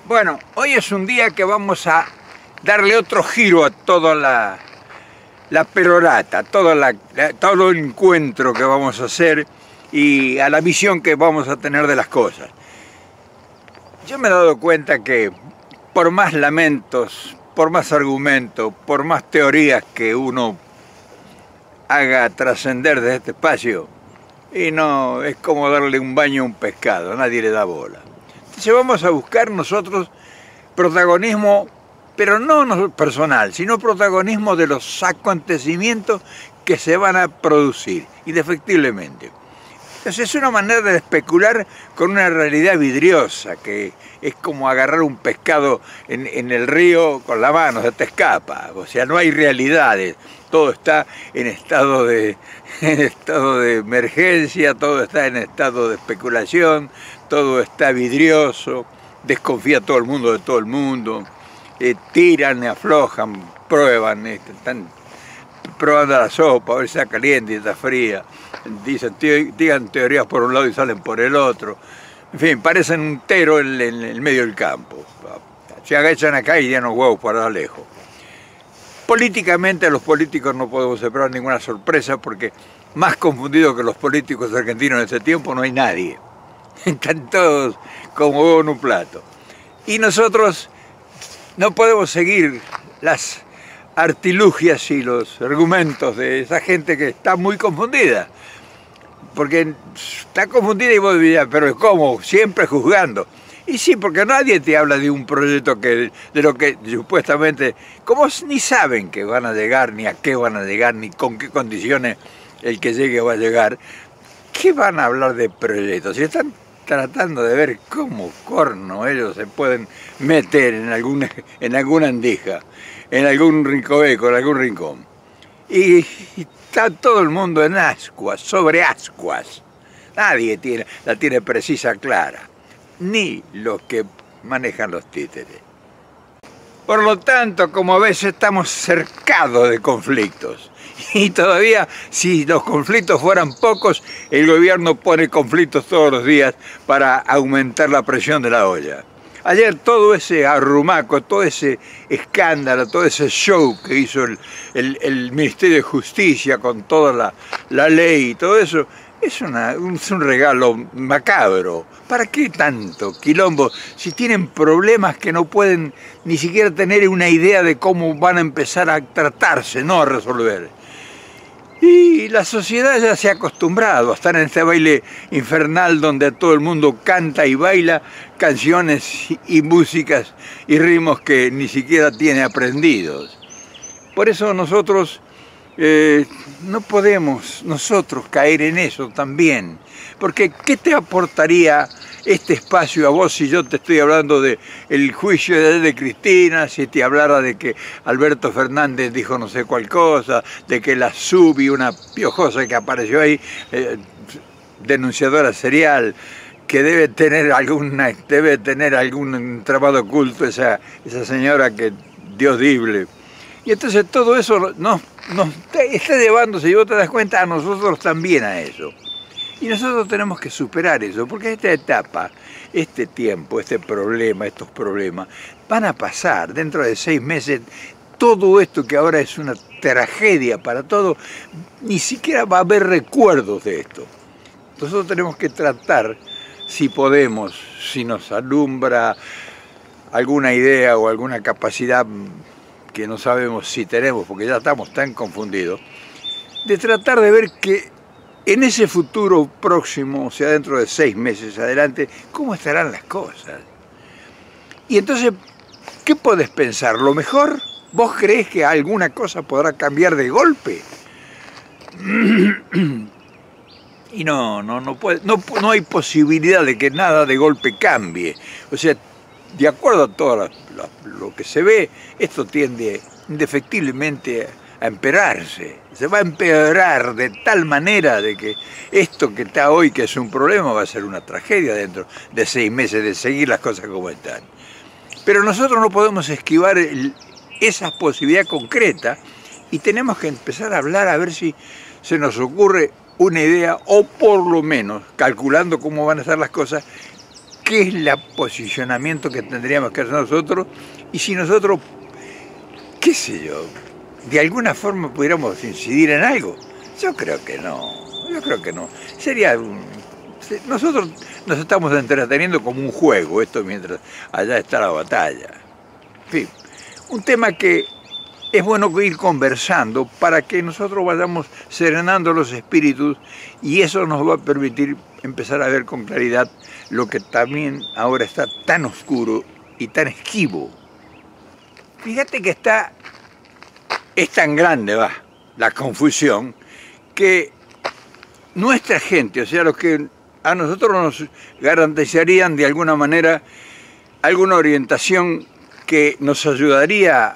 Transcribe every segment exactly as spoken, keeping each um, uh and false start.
Bueno, hoy es un día que vamos a darle otro giro a toda la, la perorata, toda la, la, todo el encuentro que vamos a hacer y a la visión que vamos a tener de las cosas. Yo me he dado cuenta que por más lamentos, por más argumentos, por más teorías que uno haga trascender de este espacio, y no es como darle un baño a un pescado, nadie le da bola. Entonces vamos a buscar nosotros protagonismo, pero no personal, sino protagonismo de los acontecimientos que se van a producir, indefectiblemente. Entonces es una manera de especular con una realidad vidriosa, que es como agarrar un pescado en, en el río con la mano, se te escapa. O sea, no hay realidades, todo está en estado de, en estado de emergencia, todo está en estado de especulación, todo está vidrioso, desconfía todo el mundo de todo el mundo, eh, tiran, aflojan, prueban, eh, están probando la sopa, a ver si está caliente y está fría, dicen, digan teorías por un lado y salen por el otro, en fin, parecen un tero en, en el medio del campo, se agachan acá y ya no huevos para lejos. Políticamente a los políticos no podemos esperar ninguna sorpresa porque más confundidos que los políticos argentinos en ese tiempo no hay nadie. Están todos como huevo en un plato. Y nosotros no podemos seguir las artilugias y los argumentos de esa gente que está muy confundida. Porque está confundida y vos dirías, pero ¿cómo? Siempre juzgando. Y sí, porque nadie te habla de un proyecto que, de lo que supuestamente, como ni saben que van a llegar, ni a qué van a llegar, ni con qué condiciones el que llegue va a llegar, ¿qué van a hablar de proyectos? Si están tratando de ver cómo corno ellos se pueden meter en alguna, en alguna andija, en algún rincobeco, en algún rincón. Y, y está todo el mundo en ascuas, sobre ascuas. Nadie tiene, la tiene precisa, clara, ni los que manejan los títeres. Por lo tanto, como a veces estamos cercados de conflictos, y todavía, si los conflictos fueran pocos, el gobierno pone conflictos todos los días para aumentar la presión de la olla. Ayer todo ese arrumaco, todo ese escándalo, todo ese show que hizo el, el, el Ministerio de Justicia con toda la, la ley y todo eso, es, una, es un regalo macabro. ¿Para qué tanto quilombo si tienen problemas que no pueden ni siquiera tener una idea de cómo van a empezar a tratarse, no a resolver? Y la sociedad ya se ha acostumbrado a estar en este baile infernal donde todo el mundo canta y baila canciones y músicas y ritmos que ni siquiera tiene aprendidos. Por eso nosotros eh, no podemos nosotros caer en eso también, porque ¿qué te aportaría este espacio a vos si yo te estoy hablando del juicio de, de Cristina, si te hablara de que Alberto Fernández dijo no sé cuál cosa, de que la Subi, una piojosa que apareció ahí, eh, denunciadora serial, que debe tener alguna, debe tener algún trabajo oculto esa, esa señora que Dios libre. Y entonces todo eso nos, nos está llevando, si vos te das cuenta, a nosotros también a eso. Y nosotros tenemos que superar eso, porque esta etapa, este tiempo, este problema, estos problemas, van a pasar dentro de seis meses. Todo esto que ahora es una tragedia para todos, ni siquiera va a haber recuerdos de esto. Nosotros tenemos que tratar, si podemos, si nos alumbra alguna idea o alguna capacidad que no sabemos si tenemos, porque ya estamos tan confundidos, de tratar de ver que en ese futuro próximo, o sea, dentro de seis meses adelante, ¿cómo estarán las cosas? Y entonces, ¿qué podés pensar? ¿Lo mejor? ¿Vos creés que alguna cosa podrá cambiar de golpe? Y no, no, no, puede, no, no hay posibilidad de que nada de golpe cambie. O sea, de acuerdo a todo la, la, lo que se ve, esto tiende indefectiblemente a empeorarse, se va a empeorar de tal manera de que esto que está hoy, que es un problema, va a ser una tragedia dentro de seis meses de seguir las cosas como están. Pero nosotros no podemos esquivar el, esa posibilidad concreta y tenemos que empezar a hablar a ver si se nos ocurre una idea, o por lo menos, calculando cómo van a estar las cosas, qué es el posicionamiento que tendríamos que hacer nosotros y si nosotros, qué sé yo, de alguna forma pudiéramos incidir en algo. Yo creo que no, yo creo que no. Sería un, nosotros nos estamos entreteniendo como un juego, esto mientras allá está la batalla. En fin, un tema que es bueno ir conversando para que nosotros vayamos serenando los espíritus y eso nos va a permitir empezar a ver con claridad lo que también ahora está tan oscuro y tan esquivo. Fíjate que está, es tan grande, va, la confusión, que nuestra gente, o sea, los que a nosotros nos garantizarían de alguna manera alguna orientación que nos ayudaría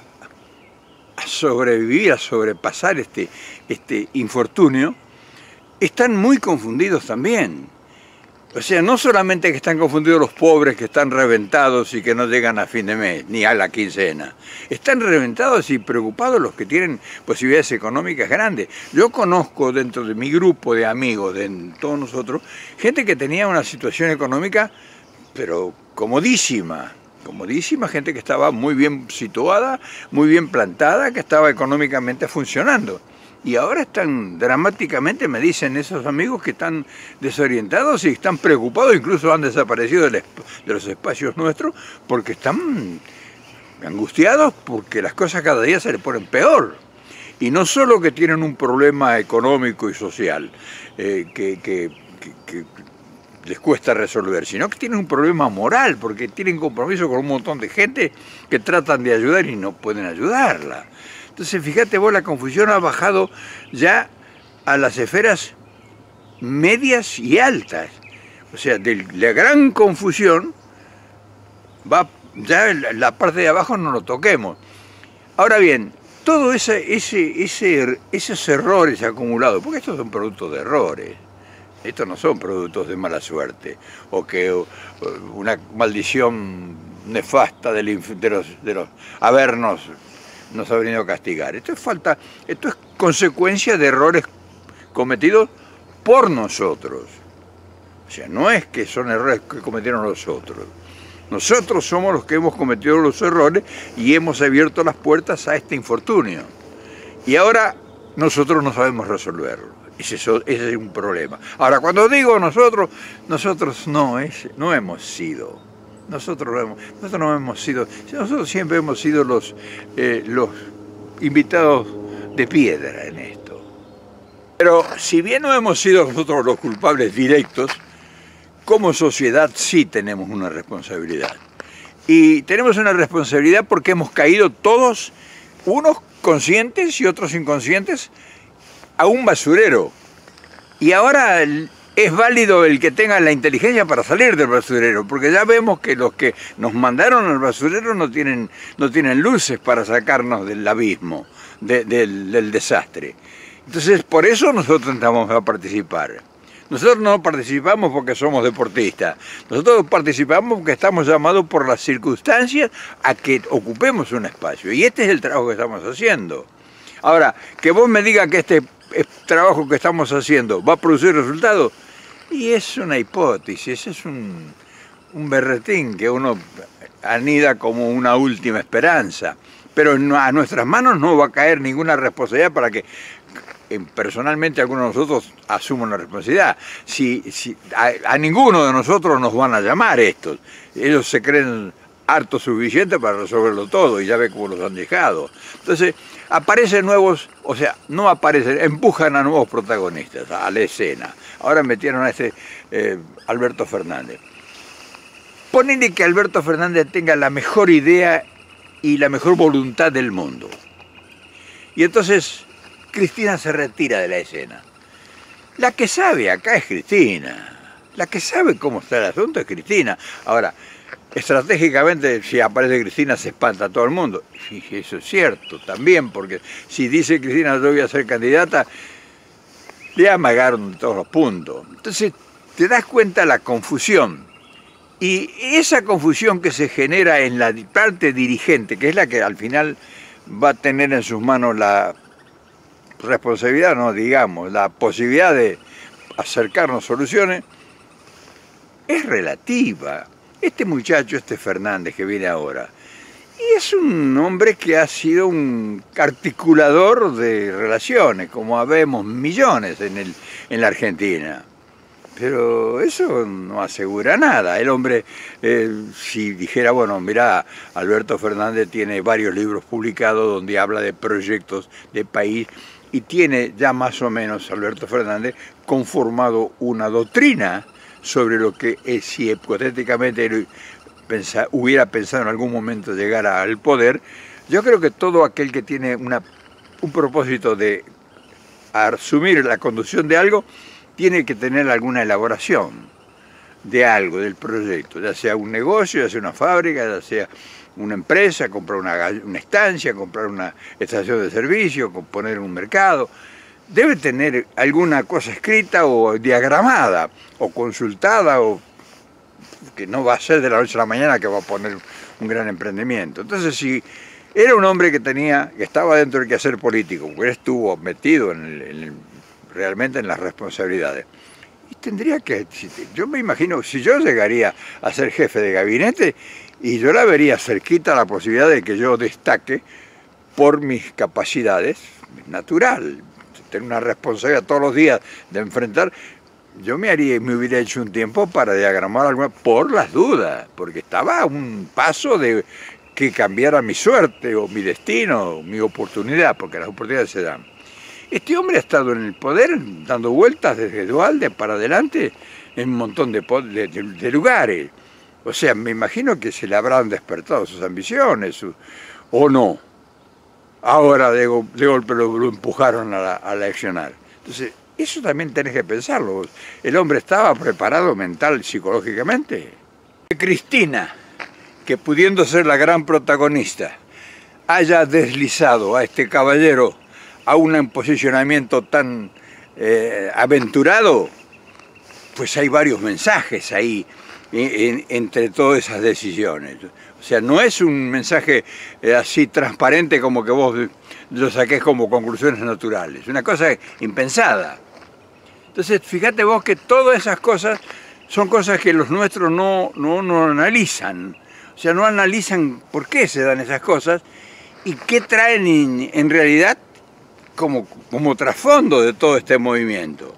a sobrevivir, a sobrepasar este, este infortunio, están muy confundidos también. O sea, no solamente que están confundidos los pobres que están reventados y que no llegan a fin de mes, ni a la quincena. Están reventados y preocupados los que tienen posibilidades económicas grandes. Yo conozco dentro de mi grupo de amigos, de todos nosotros, gente que tenía una situación económica, pero comodísima. Comodísima, gente que estaba muy bien situada, muy bien plantada, que estaba económicamente funcionando. Y ahora están dramáticamente, me dicen esos amigos que están desorientados y están preocupados, incluso han desaparecido de los espacios nuestros, porque están angustiados porque las cosas cada día se les ponen peor. Y no solo que tienen un problema económico y social eh, que, que, que, que les cuesta resolver, sino que tienen un problema moral, porque tienen compromiso con un montón de gente que tratan de ayudar y no pueden ayudarla. Entonces, fíjate vos, la confusión ha bajado ya a las esferas medias y altas. O sea, de la gran confusión, va ya la parte de abajo no lo toquemos. Ahora bien, todos ese, ese, ese, esos errores acumulados, porque estos son productos de errores, estos no son productos de mala suerte, o que una maldición nefasta de los, de los, de los habernos nos ha venido a castigar. Esto es falta, esto es consecuencia de errores cometidos por nosotros. O sea, no es que son errores que cometieron los otros. Nosotros somos los que hemos cometido los errores y hemos abierto las puertas a este infortunio. Y ahora nosotros no sabemos resolverlo. Ese es, ese es un problema. Ahora, cuando digo nosotros, nosotros no, es, no hemos sido. Nosotros no, hemos, nosotros no hemos sido, nosotros siempre hemos sido los, eh, los invitados de piedra en esto. Pero si bien no hemos sido nosotros los culpables directos, como sociedad sí tenemos una responsabilidad. Y tenemos una responsabilidad porque hemos caído todos, unos conscientes y otros inconscientes, a un basurero. Y ahora es válido el que tenga la inteligencia para salir del basurero, porque ya vemos que los que nos mandaron al basurero no tienen, no tienen luces para sacarnos del abismo, de, del, del desastre. Entonces, por eso nosotros entramos a participar. Nosotros no participamos porque somos deportistas, nosotros participamos porque estamos llamados por las circunstancias a que ocupemos un espacio, y este es el trabajo que estamos haciendo. Ahora, que vos me digas que este trabajo que estamos haciendo va a producir resultados, y es una hipótesis, es un, un berretín que uno anida como una última esperanza, pero a nuestras manos no va a caer ninguna responsabilidad para que personalmente algunos de nosotros asuman la responsabilidad. Si, si, a, a ninguno de nosotros nos van a llamar estos, ellos se creen harto suficiente para resolverlo todo y ya ve cómo los han dejado. Entonces aparecen nuevos, o sea, no aparecen, empujan a nuevos protagonistas a la escena. Ahora metieron a este eh, Alberto Fernández. Ponele que Alberto Fernández tenga la mejor idea y la mejor voluntad del mundo. Y entonces Cristina se retira de la escena. La que sabe acá es Cristina. La que sabe cómo está el asunto es Cristina. Ahora, estratégicamente, si aparece Cristina, se espanta a todo el mundo. Y eso es cierto también, porque si dice Cristina, yo voy a ser candidata, le amagaron todos los puntos. Entonces, te das cuenta de la confusión. Y esa confusión que se genera en la parte dirigente, que es la que al final va a tener en sus manos la responsabilidad, no digamos, la posibilidad de acercarnos soluciones, es relativa. Este muchacho, este Fernández que viene ahora, y es un hombre que ha sido un articulador de relaciones, como habemos millones en, el, en la Argentina. Pero eso no asegura nada. El hombre, eh, si dijera, bueno, mirá, Alberto Fernández tiene varios libros publicados donde habla de proyectos de país y tiene ya más o menos, Alberto Fernández, conformado una doctrina sobre lo que es, si hipotéticamente él pensa, hubiera pensado en algún momento llegar al poder. Yo creo que todo aquel que tiene una, un propósito de asumir la conducción de algo, tiene que tener alguna elaboración de algo, del proyecto, ya sea un negocio, ya sea una fábrica, ya sea una empresa, comprar una, una estancia, comprar una estación de servicio, poner un mercado. Debe tener alguna cosa escrita o diagramada, o consultada, o que no va a ser de la noche a la mañana que va a poner un gran emprendimiento. Entonces, si era un hombre que tenía, que estaba dentro del quehacer político, porque él estuvo metido en el, en el realmente en las responsabilidades. Y tendría que, yo me imagino, si yo llegaría a ser jefe de gabinete, y yo la vería cerquita la posibilidad de que yo destaque por mis capacidades, natural, tener una responsabilidad todos los días de enfrentar, yo me haría, me hubiera hecho un tiempo para diagramar alguna, por las dudas, porque estaba a un paso de que cambiara mi suerte, o mi destino, o mi oportunidad, porque las oportunidades se dan. Este hombre ha estado en el poder dando vueltas desde Duhalde para adelante en un montón de, de, de lugares. O sea, me imagino que se le habrán despertado sus ambiciones, su, o no. Ahora de, de golpe lo, lo empujaron a, la, a la accionar. Entonces, eso también tenés que pensarlo. ¿El hombre estaba preparado mental y psicológicamente? Cristina, que pudiendo ser la gran protagonista, haya deslizado a este caballero a un posicionamiento tan eh, aventurado, pues hay varios mensajes ahí en, en, entre todas esas decisiones. O sea, no es un mensaje eh, así transparente como que vos lo saques como conclusiones naturales, es una cosa impensada. Entonces, fíjate vos que todas esas cosas son cosas que los nuestros no, no, no analizan. O sea, no analizan por qué se dan esas cosas y qué traen en, en realidad como, como trasfondo de todo este movimiento.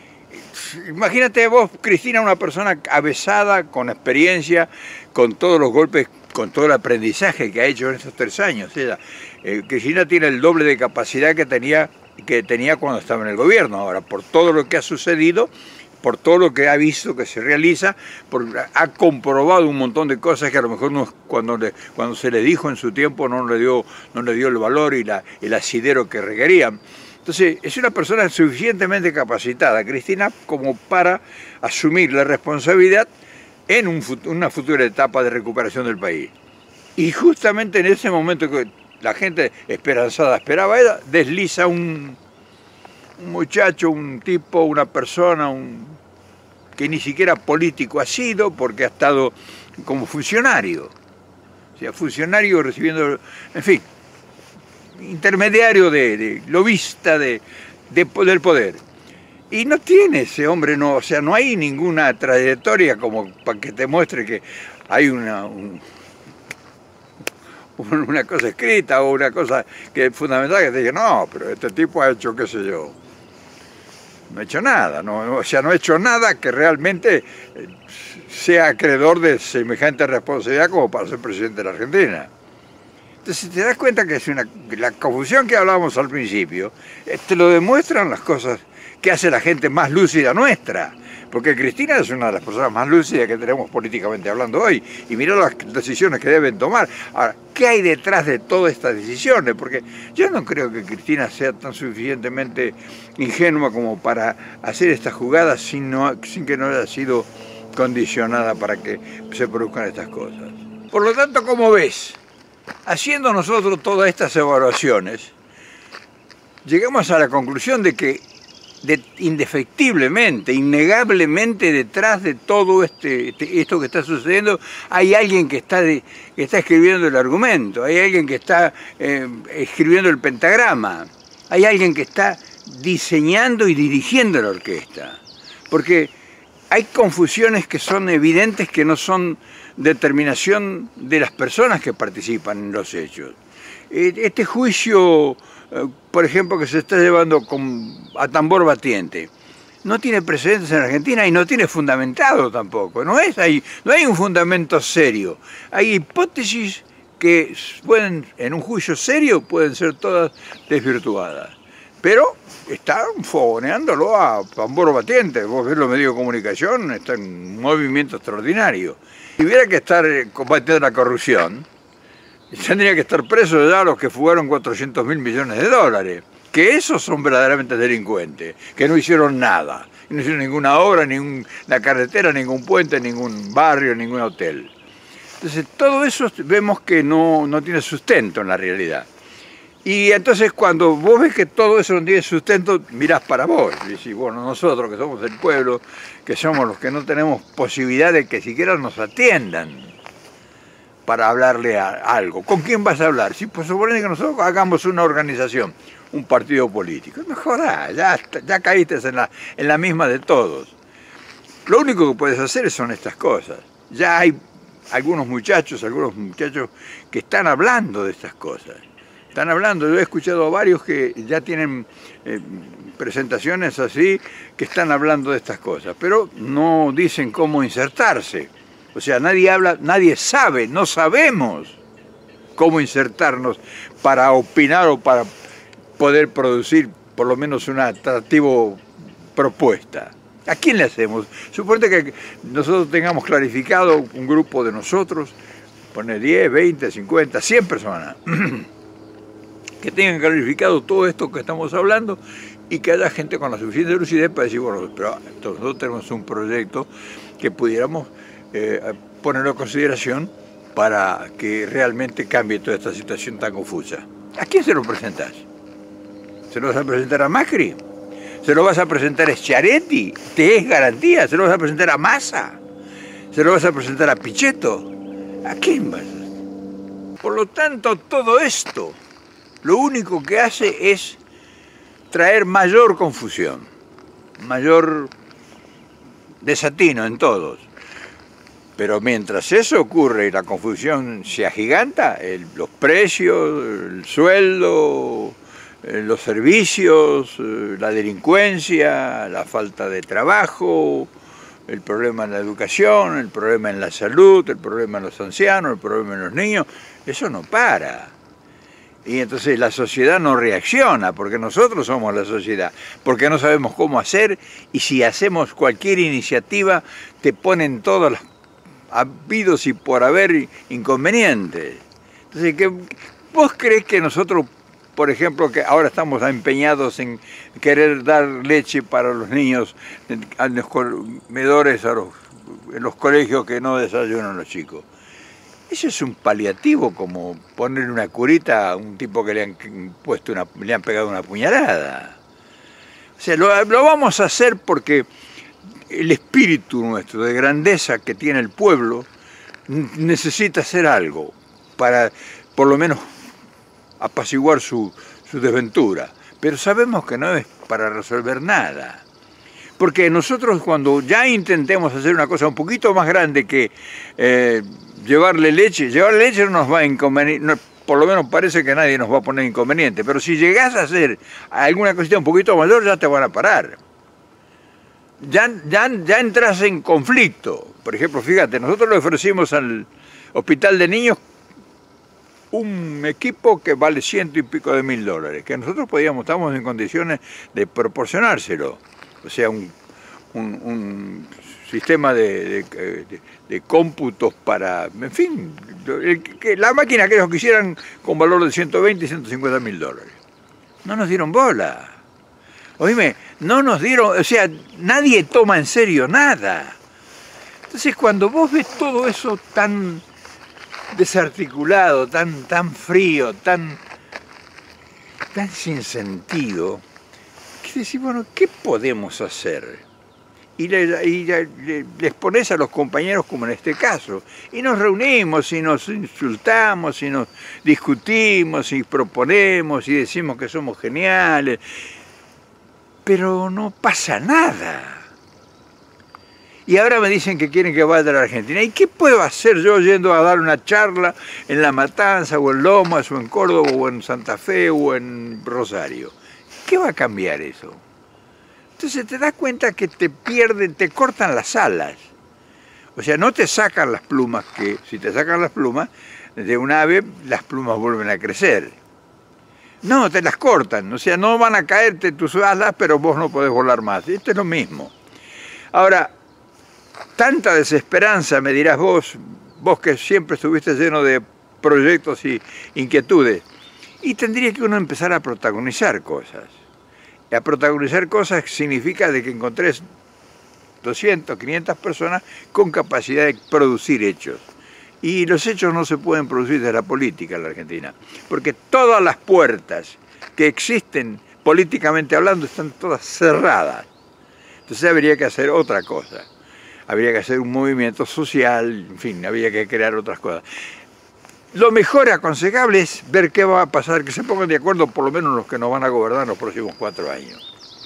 Imagínate vos, Cristina, una persona avesada, con experiencia, con todos los golpes, con todo el aprendizaje que ha hecho en estos tres años. Ella, eh, Cristina tiene el doble de capacidad que tenía, que tenía cuando estaba en el gobierno. Ahora, por todo lo que ha sucedido, por todo lo que ha visto que se realiza, por, ha comprobado un montón de cosas que a lo mejor no, cuando, le, cuando se le dijo en su tiempo no le dio, no le dio el valor y la, el asidero que requerían. Entonces, es una persona suficientemente capacitada, Cristina, como para asumir la responsabilidad en un, una futura etapa de recuperación del país. Y justamente en ese momento que la gente esperanzada esperaba, ella desliza un, un muchacho, un tipo, una persona, un, que ni siquiera político ha sido, porque ha estado como funcionario. O sea, funcionario recibiendo, en fin, intermediario de, de lobista de, de, del poder. Y no tiene ese hombre, no, o sea, no hay ninguna trayectoria como para que te muestre que hay una, un, una cosa escrita o una cosa que es fundamental, que te diga, no, pero este tipo ha hecho, qué sé yo, no ha hecho nada, no, o sea, no ha hecho nada que realmente sea acreedor de semejante responsabilidad como para ser presidente de la Argentina. Entonces te das cuenta que es una, la confusión que hablábamos al principio, te lo demuestran las cosas que hace la gente más lúcida nuestra, porque Cristina es una de las personas más lúcidas que tenemos políticamente hablando hoy, y mirá las decisiones que deben tomar. Ahora, ¿qué hay detrás de todas estas decisiones? Porque yo no creo que Cristina sea tan suficientemente ingenua como para hacer estas jugadas sin, no, sin que no haya sido condicionada para que se produzcan estas cosas. Por lo tanto, ¿cómo ves? Haciendo nosotros todas estas evaluaciones, llegamos a la conclusión de que de, indefectiblemente, innegablemente detrás de todo este, este, esto que está sucediendo, hay alguien que está, de, que está escribiendo el argumento, hay alguien que está eh, escribiendo el pentagrama, hay alguien que está diseñando y dirigiendo la orquesta. Porque hay confusiones que son evidentes, que no son determinación de las personas que participan en los hechos. Este juicio, por ejemplo, que se está llevando con, a tambor batiente, no tiene precedentes en Argentina y no tiene fundamentado tampoco. No, es ahí, no hay un fundamento serio. Hay hipótesis que pueden, en un juicio serio, pueden ser todas desvirtuadas. Pero están fogoneándolo a tambor batiente. Vos ves los medios de comunicación, está en un movimiento extraordinario. Si hubiera que estar combatiendo la corrupción, tendría que estar presos ya los que fugaron cuatrocientos mil millones de dólares. Que esos son verdaderamente delincuentes, que no hicieron nada. No hicieron ninguna obra, ninguna carretera, ningún puente, ningún barrio, ningún hotel. Entonces todo eso vemos que no, no tiene sustento en la realidad. Y entonces cuando vos ves que todo eso no tiene sustento, mirás para vos. Y decís, bueno, nosotros que somos el pueblo, que somos los que no tenemos posibilidad de que siquiera nos atiendan para hablarle a algo. ¿Con quién vas a hablar? Si pues supone que nosotros hagamos una organización, un partido político. No jodas, ya, ya caíste en la, en la misma de todos. Lo único que puedes hacer son estas cosas. Ya hay algunos muchachos, algunos muchachos que están hablando de estas cosas. Están hablando, yo he escuchado a varios que ya tienen eh, presentaciones así, que están hablando de estas cosas, pero no dicen cómo insertarse. O sea, nadie habla, nadie sabe, no sabemos cómo insertarnos para opinar o para poder producir por lo menos una atractiva propuesta. ¿A quién le hacemos? Suponete que nosotros tengamos clarificado un grupo de nosotros, pone diez, veinte, cincuenta, cien personas, que tengan clarificado todo esto que estamos hablando y que haya gente con la suficiente lucidez para decir, bueno, pero nosotros tenemos un proyecto que pudiéramos eh, ponerlo en consideración para que realmente cambie toda esta situación tan confusa. ¿A quién se lo presentás? ¿Se lo vas a presentar a Macri? ¿Se lo vas a presentar a Schiaretti? ¿Te es garantía? ¿Se lo vas a presentar a Massa? ¿Se lo vas a presentar a Pichetto? ¿A quién vas a...? Por lo tanto, todo esto lo único que hace es traer mayor confusión, mayor desatino en todos. Pero mientras eso ocurre y la confusión se agiganta, el, los precios, el sueldo, los servicios, la delincuencia, la falta de trabajo, el problema en la educación, el problema en la salud, el problema en los ancianos, el problema en los niños, eso no para. Y entonces la sociedad no reacciona, porque nosotros somos la sociedad, porque no sabemos cómo hacer, y si hacemos cualquier iniciativa, te ponen todos los habidos y por haber inconvenientes. Entonces, ¿qué, ¿vos creés que nosotros, por ejemplo, que ahora estamos empeñados en querer dar leche para los niños a los comedores, a los, en los colegios que no desayunan los chicos? Eso es un paliativo, como ponerle una curita a un tipo que le han puesto una, le han pegado una puñalada. O sea, lo, lo vamos a hacer porque el espíritu nuestro de grandeza que tiene el pueblo necesita hacer algo para, por lo menos, apaciguar su, su desventura. Pero sabemos que no es para resolver nada. Porque nosotros cuando ya intentemos hacer una cosa un poquito más grande que eh, llevarle leche, llevarle leche no nos va a inconveniente, no, por lo menos parece que nadie nos va a poner inconveniente, pero si llegás a hacer alguna cuestión un poquito mayor ya te van a parar. Ya, ya, ya entras en conflicto. Por ejemplo, fíjate, nosotros le ofrecimos al hospital de niños un equipo que vale ciento y pico de mil dólares, que nosotros podíamos, estamos en condiciones de proporcionárselo. O sea, un, un, un sistema de, de, de, de cómputos para, en fin, el, que, la máquina que ellos quisieran con valor de ciento veinte y ciento cincuenta mil dólares. No nos dieron bola. Oíme, no nos dieron, o sea, nadie toma en serio nada. Entonces, cuando vos ves todo eso tan desarticulado, tan, tan frío, tan, tan sin sentido, que decís, bueno, ¿qué podemos hacer? Y, le, y le, les pones a los compañeros como en este caso, y nos reunimos y nos insultamos y nos discutimos y proponemos y decimos que somos geniales, pero no pasa nada. Y ahora me dicen que quieren que vaya a la Argentina. ¿Y qué puedo hacer yo yendo a dar una charla en La Matanza, o en Lomas, o en Córdoba, o en Santa Fe, o en Rosario? ¿Qué va a cambiar eso? Entonces te das cuenta que te pierden, te cortan las alas. O sea, no te sacan las plumas, que si te sacan las plumas de un ave, las plumas vuelven a crecer. No, te las cortan. O sea, no van a caerte tus alas, pero vos no podés volar más. Esto es lo mismo. Ahora, tanta desesperanza, me dirás vos, vos que siempre estuviste lleno de proyectos y inquietudes, y tendría que uno empezar a protagonizar cosas. Y a protagonizar cosas significa de que encontrés doscientas, quinientas personas con capacidad de producir hechos. Y los hechos no se pueden producir desde la política en la Argentina, porque todas las puertas que existen políticamente hablando están todas cerradas. Entonces habría que hacer otra cosa. Habría que hacer un movimiento social, en fin, habría que crear otras cosas. Lo mejor aconsejable es ver qué va a pasar, que se pongan de acuerdo por lo menos los que nos van a gobernar los próximos cuatro años.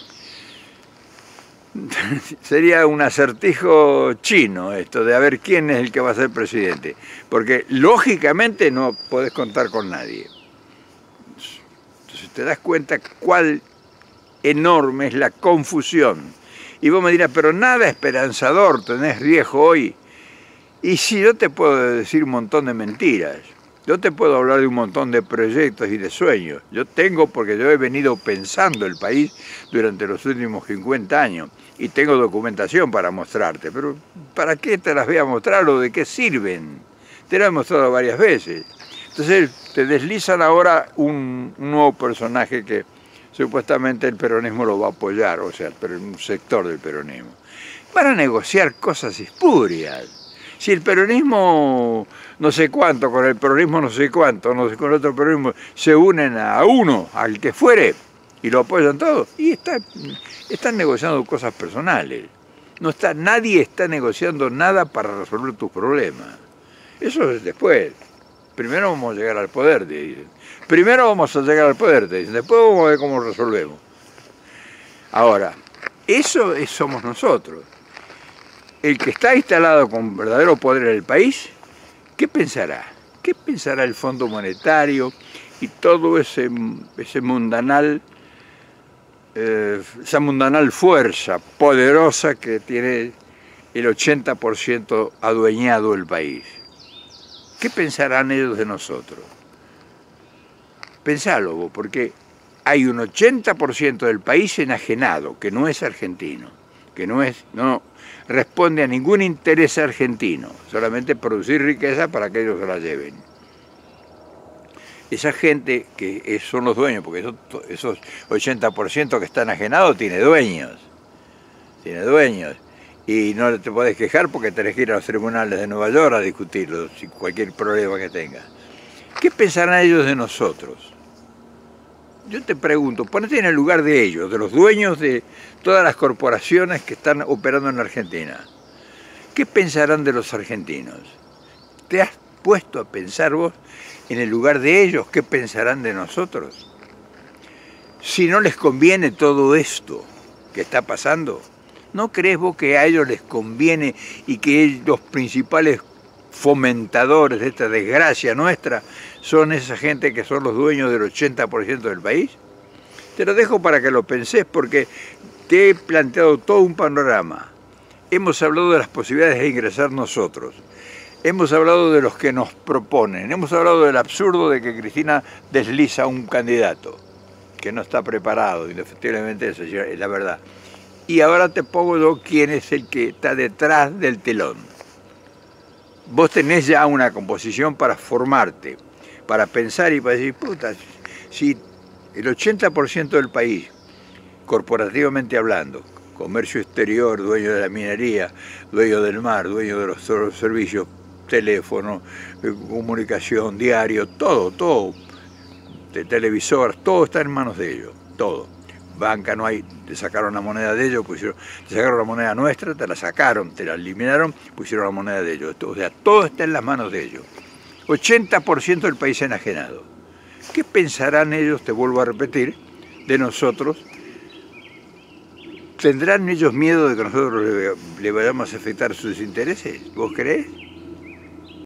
Sería un acertijo chino esto, de a ver quién es el que va a ser presidente, porque lógicamente no podés contar con nadie. Entonces te das cuenta cuál enorme es la confusión. Y vos me dirás, pero nada esperanzador, tenés viejo hoy. Y sí, yo te puedo decir un montón de mentiras. Yo te puedo hablar de un montón de proyectos y de sueños. Yo tengo, porque yo he venido pensando el país durante los últimos cincuenta años. Y tengo documentación para mostrarte. Pero ¿para qué te las voy a mostrar o de qué sirven? Te las he mostrado varias veces. Entonces te deslizan ahora un, un nuevo personaje que supuestamente el peronismo lo va a apoyar, o sea, un sector del peronismo. Van a negociar cosas espurias. Si el peronismo no sé cuánto, con el peronismo no sé cuánto, no sé con el otro peronismo, se unen a uno, al que fuere, y lo apoyan todos, y está, están negociando cosas personales. No está, nadie está negociando nada para resolver tus problemas. Eso es después. Primero vamos a llegar al poder, te dicen. Primero vamos a llegar al poder, te dicen. Después vamos a ver cómo resolvemos. Ahora, eso es, somos nosotros. El que está instalado con verdadero poder en el país, ¿qué pensará? ¿Qué pensará el Fondo Monetario y todo ese, ese mundanal, eh, esa mundanal fuerza poderosa que tiene el ochenta por ciento adueñado el país? ¿Qué pensarán ellos de nosotros? Pensalo vos, porque hay un ochenta por ciento del país enajenado, que no es argentino, que no, es, no responde a ningún interés argentino, solamente producir riqueza para que ellos se la lleven. Esa gente que son los dueños, porque esos, esos ochenta por ciento que está enajenado tiene dueños, tiene dueños. Y no te podés quejar porque tenés que ir a los tribunales de Nueva York a discutirlo, si cualquier problema que tengas. ¿Qué pensarán ellos de nosotros? Yo te pregunto, ponete en el lugar de ellos, de los dueños de todas las corporaciones que están operando en la Argentina. ¿Qué pensarán de los argentinos? ¿Te has puesto a pensar vos en el lugar de ellos? ¿Qué pensarán de nosotros? Si no les conviene todo esto que está pasando, ¿no crees vos que a ellos les conviene y que los principales fomentadores de esta desgracia nuestra son esa gente que son los dueños del ochenta por ciento del país? Te lo dejo para que lo pensés porque te he planteado todo un panorama. Hemos hablado de las posibilidades de ingresar nosotros. Hemos hablado de los que nos proponen. Hemos hablado del absurdo de que Cristina desliza a un candidato que no está preparado, indefectiblemente eso es la verdad. Y ahora te pongo yo quién es el que está detrás del telón. Vos tenés ya una composición para formarte, para pensar y para decir, puta, si el ochenta por ciento del país, corporativamente hablando, comercio exterior, dueño de la minería, dueño del mar, dueño de los servicios, teléfono, comunicación, diario, todo, todo, de televisor, todo está en manos de ellos, todo. Banca no hay, te sacaron la moneda de ellos, pusieron, te sacaron la moneda nuestra, te la sacaron, te la eliminaron, pusieron la moneda de ellos. O sea, todo está en las manos de ellos. ochenta por ciento del país enajenado. ¿Qué pensarán ellos, te vuelvo a repetir, de nosotros? ¿Tendrán ellos miedo de que nosotros le, le vayamos a afectar sus intereses? ¿Vos creés?